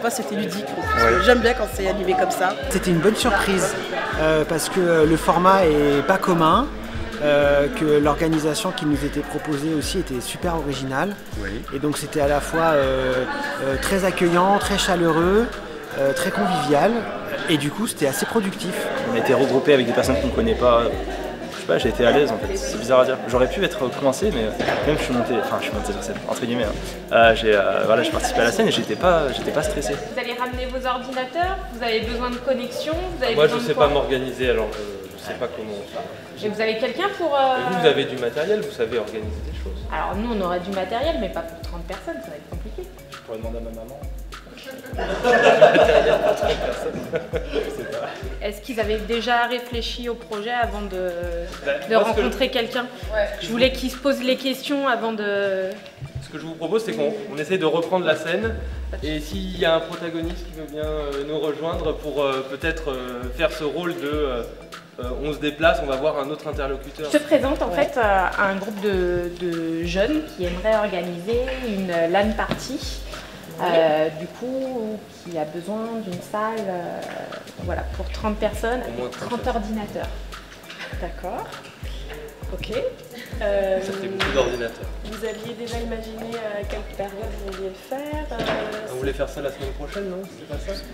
fois c'était ludique. J'aime bien quand c'est animé comme ça. C'était une bonne surprise parce que le format est pas commun. Que l'organisation qui nous était proposée aussi était super originale. Et donc c'était à la fois très accueillant, très chaleureux, très convivial et du coup c'était assez productif. On a été regroupés avec des personnes qu'on ne connaît pas. Je sais pas, j'ai été à l'aise en fait, c'est bizarre à dire. J'aurais pu être coincé mais même je suis monté sur scène, entre guillemets. J'ai participé à la scène et j'étais pas stressé. Vous allez ramener vos ordinateurs, vous avez besoin de connexion, Moi je sais pas m'organiser alors je sais pas comment. Et vous avez quelqu'un pour... Et vous avez du matériel, vous savez organiser des choses. Alors nous on aurait du matériel mais pas pour 30 personnes, ça va être compliqué. Je pourrais demander à ma maman. Est-ce qu'ils avaient déjà réfléchi au projet avant de rencontrer quelqu'un? Je voulais qu'ils se posent les questions avant de... Ce que je vous propose, c'est qu'on essaye de reprendre la scène et s'il y a un protagoniste qui veut bien nous rejoindre pour peut-être faire ce rôle de on se déplace, on va voir un autre interlocuteur. Je te présente en fait un groupe de jeunes qui aimeraient organiser une LAN party. Du coup, qui a besoin d'une salle voilà, pour 30 personnes, 30 ordinateurs. D'accord. Ok. Ça fait beaucoup d'ordinateurs. Vous aviez déjà imaginé à quelle période vous vouliez le faire On voulait faire ça la semaine prochaine, non? C'est pas ça?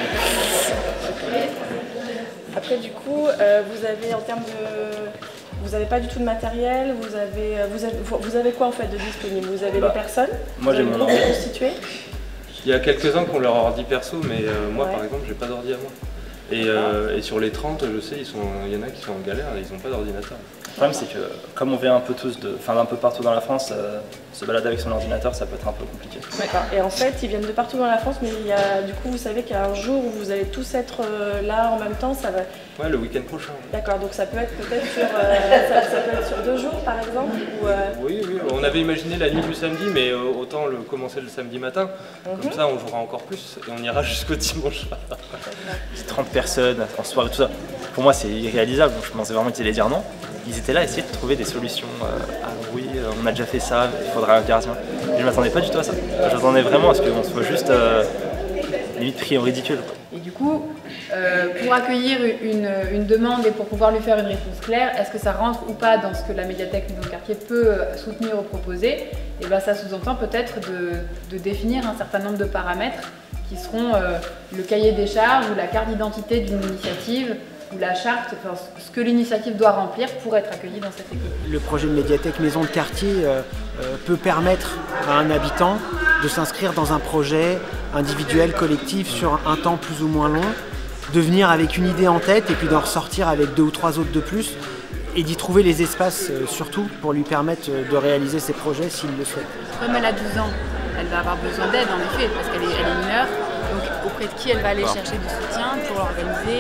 Après, du coup, vous avez en termes de... Vous n'avez pas du tout de matériel, vous avez quoi en fait de disponible? Vous avez les personnes? Moi j'ai mon ordi. Constitué. Il y a quelques-uns qui ont leur ordi perso, mais moi par exemple j'ai pas d'ordi à moi. Et sur les 30, je sais, il y en a qui sont en galère, ils n'ont pas d'ordinateur. Le problème c'est que comme on vient un peu tous d'un peu partout dans la France, se balader avec son ordinateur ça peut être un peu compliqué. D'accord. Et en fait ils viennent de partout dans la France, mais il y a, du coup vous savez qu'il y a un jour où vous allez tous être là en même temps, ça va... Ouais, le week-end prochain. D'accord, donc ça peut être peut-être sur, ça peut être sur 2 jours par exemple ou, Oui, on avait imaginé la nuit du samedi, mais autant commencer le samedi matin, comme ça on jouera encore plus et on ira jusqu'au dimanche. C'est 30 personnes en soirée, tout ça. Pour moi c'est irréalisable, donc je pensais vraiment qu'ils allaient dire non. Ils étaient là à essayer de trouver des solutions. Oui, on a déjà fait ça, il faudra un gardien. Et je m'attendais pas du tout à ça. Je m'attendais vraiment à ce qu'on soit juste limite pris en ridicule. Et du coup, pour accueillir une demande et pour pouvoir lui faire une réponse claire, est-ce que ça rentre ou pas dans ce que la médiathèque Maison de Quartier peut soutenir ou proposer? Et bien ça sous-entend peut-être de définir un certain nombre de paramètres qui seront le cahier des charges ou la carte d'identité d'une initiative ou la charte, enfin, ce que l'initiative doit remplir pour être accueillie dans cette équipe. Le projet de médiathèque Maison de Quartier peut permettre à un habitant de s'inscrire dans un projet individuel, collectif, sur un temps plus ou moins long, de venir avec une idée en tête et puis d'en ressortir avec 2 ou 3 autres de plus et d'y trouver les espaces surtout pour lui permettre de réaliser ses projets s'il le souhaite. Comme elle a 12 ans, elle va avoir besoin d'aide en effet parce qu'elle est mineure. Donc auprès de qui elle va aller chercher du soutien pour l'organiser.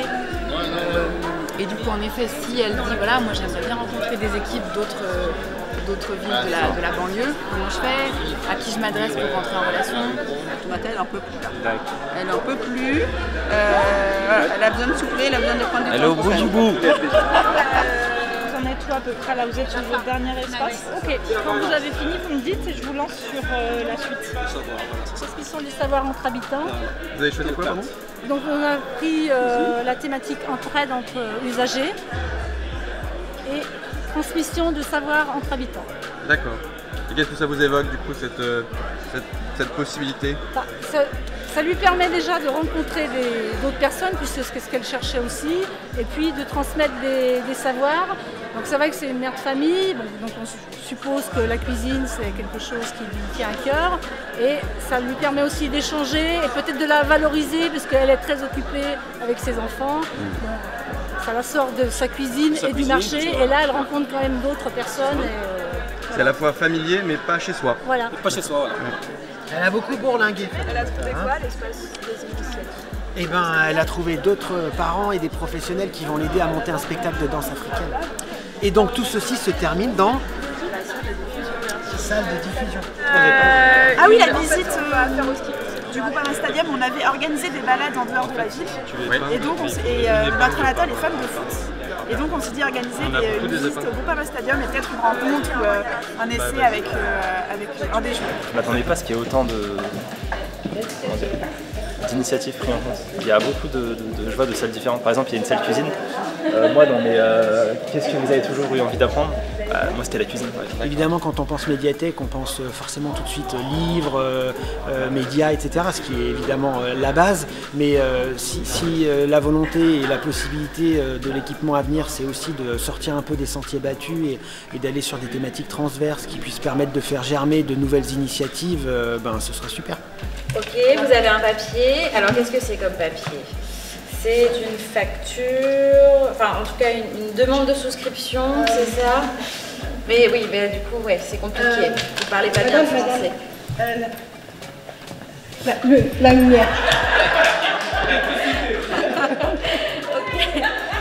Et du coup en effet si elle dit voilà moi j'aimerais bien rencontrer des équipes d'autres villes de la banlieue, comment je fais, à qui je m'adresse pour rentrer en relation. Elle en peut plus là. Elle en peut plus. Elle a besoin de souffler, elle a besoin de prendre du temps. Elle est au bout du bout. Vous en êtes où à peu près là? Vous êtes sur votre dernier espace? Ok, quand vous avez fini, vous me dites et je vous lance sur la suite. Transmission du savoir entre habitants. Vous avez choisi quoi, pardon? Donc on a pris la thématique entraide entre usagers et transmission de savoir entre habitants. D'accord. Et qu'est-ce que ça vous évoque du coup cette possibilité? Ça lui permet déjà de rencontrer d'autres personnes, puisque c'est ce qu'elle cherchait aussi, et puis de transmettre des savoirs. Donc c'est vrai que c'est une mère de famille, donc on suppose que la cuisine c'est quelque chose qui lui tient à cœur, et ça lui permet aussi d'échanger et peut-être de la valoriser, parce qu'elle est très occupée avec ses enfants. Donc, ça la sort de sa cuisine et du marché, et là elle rencontre quand même d'autres personnes. C'est à la fois familier mais pas chez soi. Voilà. Pas chez soi, voilà. Elle a beaucoup bourlingué. Elle a trouvé quoi l'espace des initiatives? Eh ben, elle a trouvé d'autres parents et des professionnels qui vont l'aider à monter un spectacle de danse africaine. Et donc tout ceci se termine dans la salle de diffusion. Ah oui, la visite du groupe Alain Stadium, on avait organisé des balades en dehors de la ville. Et donc, notre natal est fan de foot. Et donc on s'est dit organiser une visite au groupe Alain Stadium et peut-être une rencontre ou un essai avec un des joueurs. Je m'attendais pas à ce qu'il y ait autant de... d'initiatives prises en compte. Il y a beaucoup je vois de salles différentes. Par exemple, il y a une salle cuisine. Moi, dans mes qu'est-ce que vous avez toujours eu envie d'apprendre, moi c'était la cuisine. Ouais. Évidemment, quand on pense médiathèque, on pense forcément tout de suite livres, médias, etc. Ce qui est évidemment la base. Mais si la volonté et la possibilité de l'équipement à venir, c'est aussi de sortir un peu des sentiers battus et d'aller sur des thématiques transverses qui puissent permettre de faire germer de nouvelles initiatives, ce sera super. Ok, vous avez un papier. Alors qu'est-ce que c'est comme papier? C'est une facture, enfin en tout cas une demande de souscription, c'est ça? Mais oui, mais du coup, ouais, c'est compliqué. Vous parlez pas bien français. La lumière. Ok.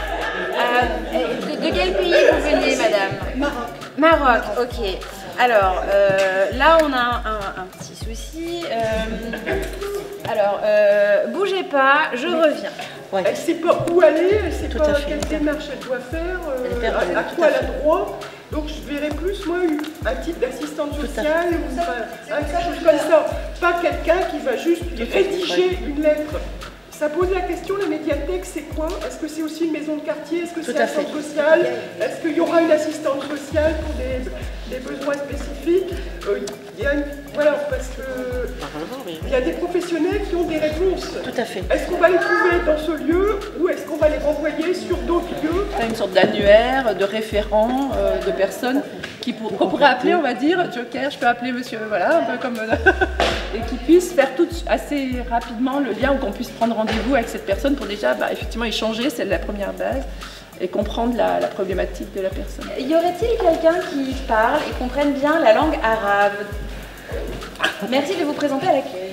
De quel pays vous venez, madame? Maroc, ok. Alors, là, on a un petit souci. Alors, bougez pas, je reviens. Ouais. Elle ne sait pas où aller, elle ne sait pas quelle démarche elle doit faire, à quoi elle a droit. Donc je verrais plus, moi, un type d'assistante sociale, ou quelque chose comme ça. Pas quelqu'un qui va juste rédiger une lettre. Ça pose la question, la médiathèque, c'est quoi? Est-ce que c'est aussi une maison de quartier? Est-ce que c'est un centre social? Est-ce qu'il y aura une assistante sociale pour des besoins spécifiques? Voilà, parce qu'il y a des professionnels qui ont des réponses. Tout à fait. Est-ce qu'on va les trouver dans ce lieu ou est-ce qu'on va les renvoyer sur d'autres lieux? Une sorte d'annuaire, de référent, de personnes qu'on pourrait appeler, on va dire, Joker, je peux appeler monsieur, voilà, un peu comme... et qui puissent faire assez rapidement le lien ou qu'on puisse prendre rendez-vous avec cette personne pour déjà effectivement échanger, c'est la première base, et comprendre la problématique de la personne. Y aurait-il quelqu'un qui parle et comprenne bien la langue arabe? Merci de vous présenter à l'accueil.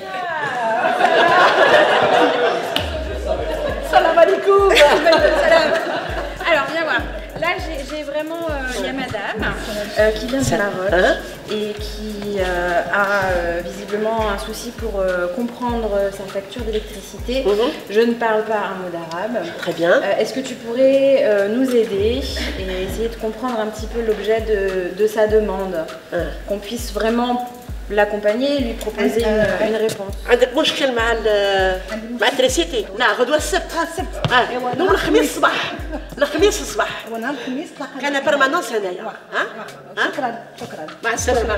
Salam alaikum. Alors, viens voir. Là, j'ai vraiment... Il y a madame qui vient du Maroc et qui a visiblement un souci pour comprendre sa facture d'électricité. Je ne parle pas un mot d'arabe. Très bien. Est-ce que tu pourrais nous aider et essayer de comprendre un petit peu l'objet de sa demande? Qu'on puisse vraiment l'accompagner et lui proposer une réponse. عندك مشكل مع التريسيتي؟ لا غدوة السبت. يوم الخميس الصباح. الخميس الصباح. ونهار الخميس كان بيرمانونس هنايا. شكرا. مع السلامة.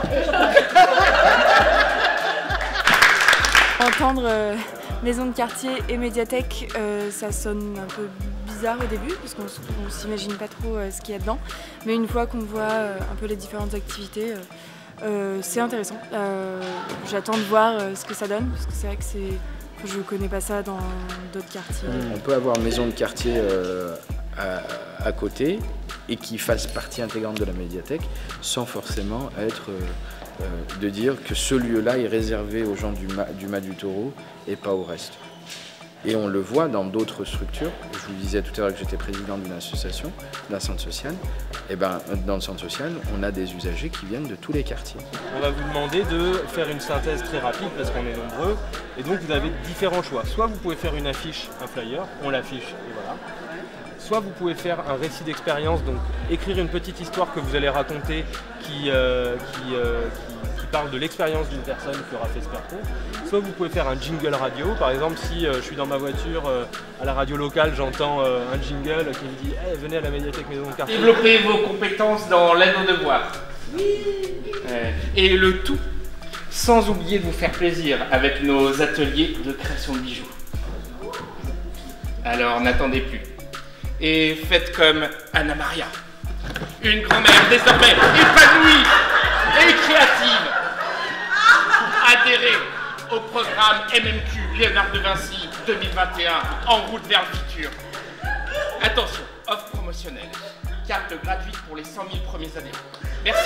Entendre maison de quartier et médiathèque, ça sonne un peu bizarre au début parce qu'on ne s'imagine pas trop ce qu'il y a dedans. Mais une fois qu'on voit un peu les différentes activités, c'est intéressant. J'attends de voir ce que ça donne, parce que c'est vrai que je ne connais pas ça dans d'autres quartiers. On peut avoir une maison de quartier à côté et qui fasse partie intégrante de la médiathèque sans forcément être de dire que ce lieu-là est réservé aux gens du Mas du Taureau et pas au reste. Et on le voit dans d'autres structures. Je vous disais tout à l'heure que j'étais président d'une association, d'un centre social. Et ben, dans le centre social, on a des usagers qui viennent de tous les quartiers. On va vous demander de faire une synthèse très rapide parce qu'on est nombreux. Et donc vous avez différents choix. Soit vous pouvez faire une affiche, un flyer, on l'affiche et voilà. Soit vous pouvez faire un récit d'expérience, donc écrire une petite histoire que vous allez raconter qui parle de l'expérience d'une personne qui aura fait ce parcours. Soit vous pouvez faire un jingle radio, par exemple si je suis dans ma voiture à la radio locale, j'entends un jingle qui me dit hey, venez à la médiathèque Maison de Quartier. Développez vos compétences dans l'aide aux devoirs. Et le tout sans oublier de vous faire plaisir avec nos ateliers de création de bijoux. Alors n'attendez plus. Et faites comme Anna Maria, une grand-mère désormais épanouie et créative. Adhérez au programme MMQ Léonard de Vinci 2021 en route vers le futur. Attention, offre promotionnelle, carte gratuite pour les 100 000 premiers adhérents. Merci.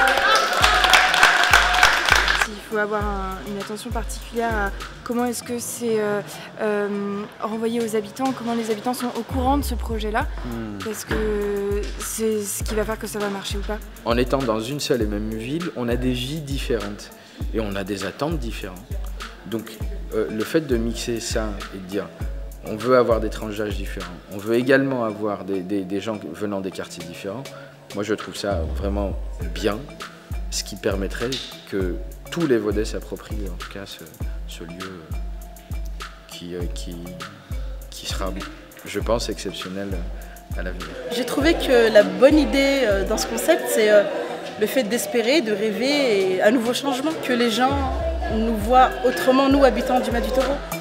Il faut avoir une attention particulière à comment est-ce que c'est renvoyé aux habitants, comment les habitants sont au courant de ce projet-là, parce que c'est ce qui va faire que ça va marcher ou pas. En étant dans une seule et même ville, on a des vies différentes et on a des attentes différentes. Donc le fait de mixer ça et de dire on veut avoir des tranches d'âge différents, on veut également avoir des gens venant des quartiers différents, moi je trouve ça vraiment bien, ce qui permettrait que tous les Vaudais s'approprient en tout cas ce lieu qui sera, je pense, exceptionnel à l'avenir. J'ai trouvé que la bonne idée dans ce concept, c'est le fait d'espérer, de rêver et un nouveau changement, que les gens nous voient autrement, nous habitants du Mas du Taureau.